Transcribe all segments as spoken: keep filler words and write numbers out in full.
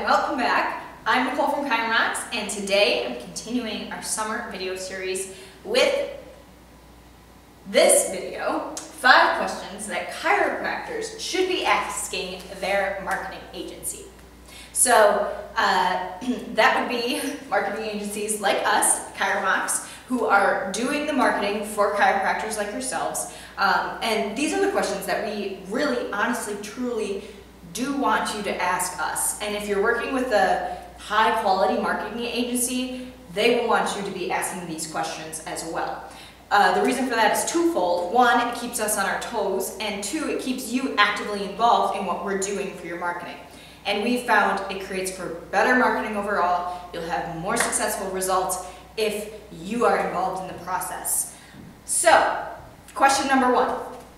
and welcome back. I'm Nicole from Chiropractors, and today I'm continuing our summer video series with this video, five questions that chiropractors should be asking their marketing agency. So uh, that would be marketing agencies like us, Chiropractors, who are doing the marketing for chiropractors like yourselves. Um, and these are the questions that we really, honestly, truly do want you to ask us. And if you're working with a high quality marketing agency, they will want you to be asking these questions as well. Uh, the reason for that is twofold. One, it keeps us on our toes, and two, it keeps you actively involved in what we're doing for your marketing. And we've found it creates for better marketing overall. You'll have more successful results if you are involved in the process. So, question number one.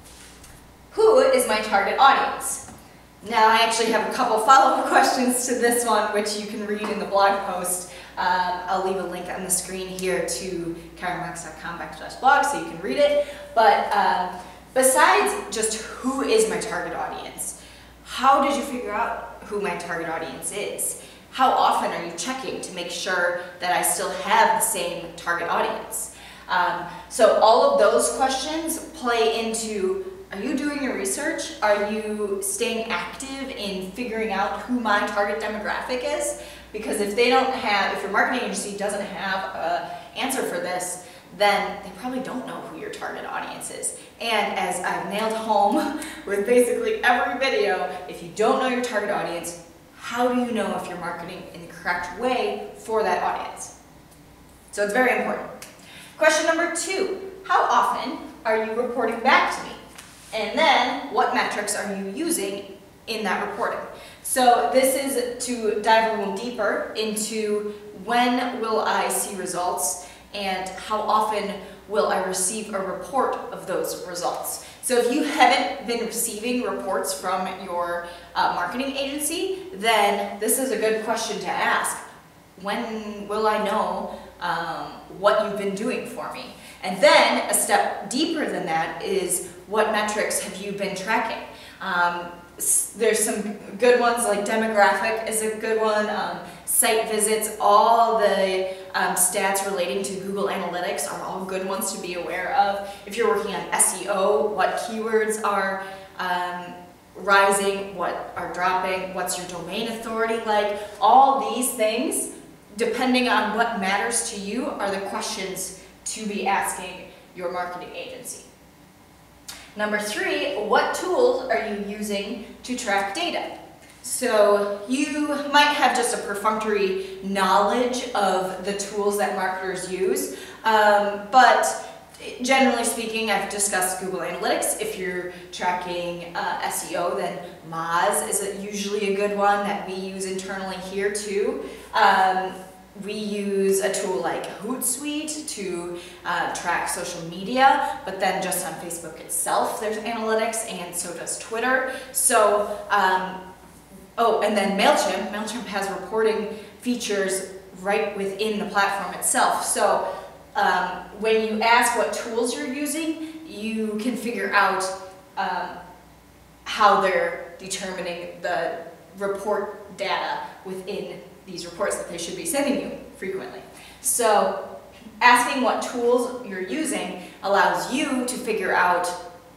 Who is my target audience? Now, I actually have a couple follow-up questions to this one, which you can read in the blog post. Um, I'll leave a link on the screen here to chiropractors dot com backslash blog so you can read it. But um, besides just who is my target audience, how did you figure out who my target audience is? How often are you checking to make sure that I still have the same target audience? Um, so all of those questions play into, are you doing your research? Are you staying active in figuring out who my target demographic is? Because if they don't have, if your marketing agency doesn't have an answer for this, then they probably don't know who your target audience is. And as I've nailed home with basically every video, if you don't know your target audience, how do you know if you're marketing in the correct way for that audience? So it's very important. Question number two, how often are you reporting back to me? And then, what metrics are you using in that reporting? So this is to dive a little deeper into when will I see results and how often will I receive a report of those results. So if you haven't been receiving reports from your uh, marketing agency, then this is a good question to ask. When will I know um, what you've been doing for me? And then a step deeper than that is, what metrics have you been tracking? Um, there's some good ones, like demographic is a good one, um, site visits, all the um, stats relating to Google Analytics are all good ones to be aware of. If you're working on S E O, what keywords are um, rising, what are dropping, what's your domain authority like, all these things, depending on what matters to you, are the questions to be asking your marketing agency. Number three, what tools are you using to track data? So you might have just a perfunctory knowledge of the tools that marketers use, um, but generally speaking, I've discussed Google Analytics. If you're tracking uh, S E O, then Moz is a, usually a good one that we use internally here too. Um, We use a tool like Hootsuite to uh, track social media, but then just on Facebook itself there's analytics, and so does Twitter. So, um, oh, and then MailChimp. MailChimp has reporting features right within the platform itself. So um, when you ask what tools you're using, you can figure out um, how they're determining the report data within these reports that they should be sending you frequently. So asking what tools you're using allows you to figure out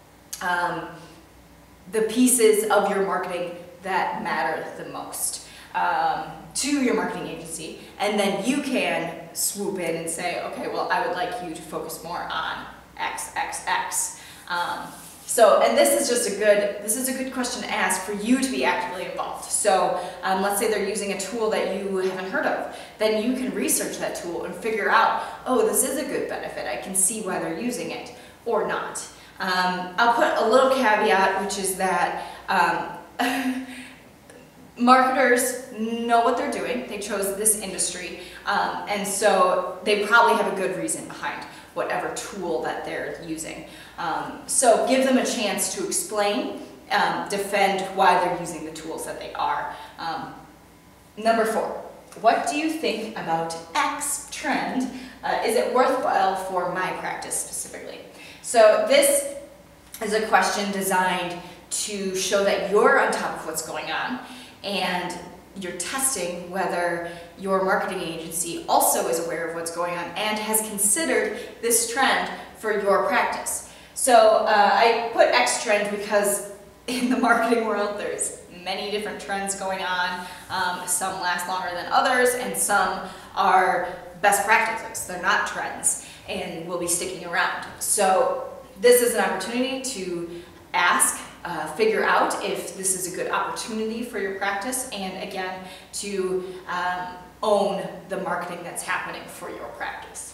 um, the pieces of your marketing that matter the most um, to your marketing agency, and then you can swoop in and say, okay, well, I would like you to focus more on X, X, X. Um, So, and this is just a good, this is a good question to ask for you to be actively involved. So, um, let's say they're using a tool that you haven't heard of. Then you can research that tool and figure out, oh, this is a good benefit. I can see why they're using it, or not. Um, I'll put a little caveat, which is that um, marketers know what they're doing. They chose this industry, um, and so they probably have a good reason behind whatever tool that they're using. Um, so give them a chance to explain, um, defend why they're using the tools that they are. Um, number four, what do you think about X trend? Uh, is it worthwhile for my practice specifically? So this is a question designed to show that you're on top of what's going on, and you're testing whether your marketing agency also is aware of what's going on and has considered this trend for your practice. So uh, I put X trend because in the marketing world there's many different trends going on. Um, some last longer than others, and some are best practices. They're not trends and will be sticking around. So this is an opportunity to ask, uh, figure out if this is a good opportunity for your practice, and again, to um, own the marketing that's happening for your practice.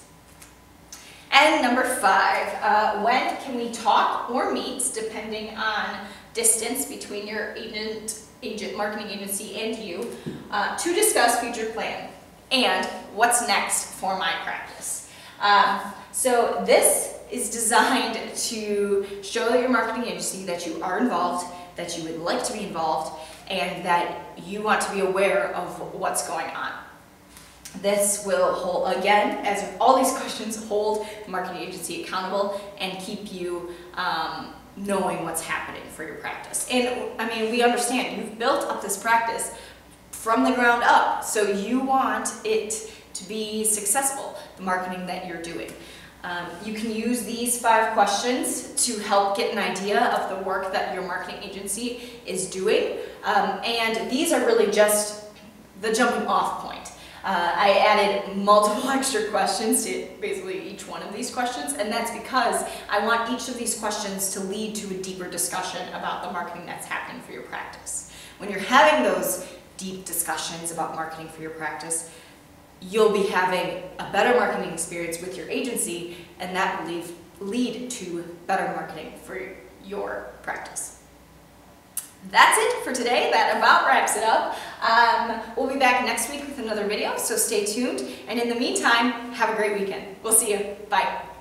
And number five, uh, when can we talk or meet, depending on distance between your agent, agent marketing agency and you, uh, to discuss future plan and what's next for my practice. Um, so this is designed to show your marketing agency that you are involved, that you would like to be involved, and that you want to be aware of what's going on. This will hold, again, as all these questions, hold the marketing agency accountable and keep you um, knowing what's happening for your practice. And I mean, we understand you've built up this practice from the ground up, so you want it to be successful, the marketing that you're doing. Um, you can use these five questions to help get an idea of the work that your marketing agency is doing. Um, and these are really just the jumping off point. Uh, I added multiple extra questions to basically each one of these questions, and that's because I want each of these questions to lead to a deeper discussion about the marketing that's happening for your practice. When you're having those deep discussions about marketing for your practice, you'll be having a better marketing experience with your agency, and that will lead, lead to better marketing for your practice. That's it for today. That about wraps it up. Um, we'll be back next week with another video, so stay tuned. And in the meantime, have a great weekend. We'll see you. Bye.